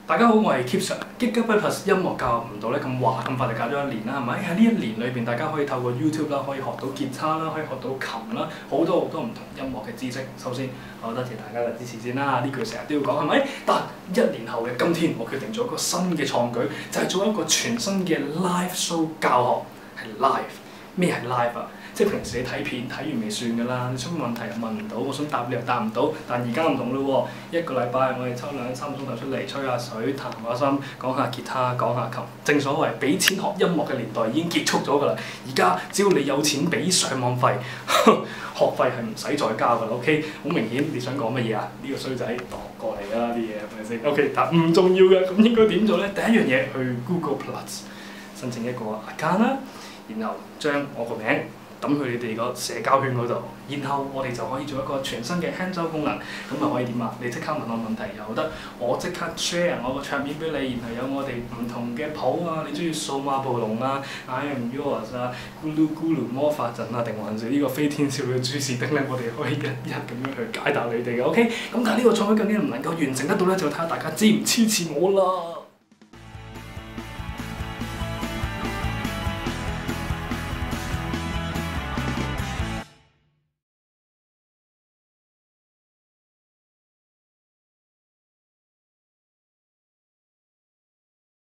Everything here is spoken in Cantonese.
大家好，我係 Keep Sir。Gigabyte Plus 音樂教育唔到咧咁話咁快就教咗一年啦，係咪？喺呢一年裏邊，大家可以透過 YouTube 啦，可以學到吉他啦，可以學到琴啦，好多唔同音樂嘅知識。首先，我多謝大家嘅支持先啦，呢句成日都要講，係咪？但一年後嘅今天，我決定咗一個新嘅創舉，就係做一個全新嘅 live show 教學，係 live。咩係 live 啊？即係平時你睇片睇完未算㗎啦，你出問題又問唔到，我想答你又答唔到。但而家唔同咯喎，一個禮拜我哋抽2、3個鐘頭出嚟吹下水、彈下心、講下吉他、講下琴。正所謂俾錢學音樂嘅年代已經結束咗㗎啦，而家只要你有錢俾上網費，學費係唔使再交㗎啦。OK， 好明顯你想講乜嘢啊？呢個衰仔度過嚟啦啲嘢係咪先 ？OK， 但唔重要嘅，咁應該點做咧？第一樣嘢去 Google Plus 申請一個 account 啦，然後將我個名抌去你哋個社交圈嗰度，然後我哋就可以做一個全新嘅 hands-on 功能，咁啊可以點啊？你即刻問我問題又得，我即刻 share 我個桌面俾你，然後有我哋唔同嘅譜啊，你中意數碼暴龍啊、I am yours 啊、咕嚕咕嚕魔法陣啊，定還是呢個飛天少女豬士丁咧？我哋可以一一咁樣去解答你哋嘅 ，OK？咁但係呢個創舉究竟唔能夠完成得到咧，就睇下大家支唔支持我啦。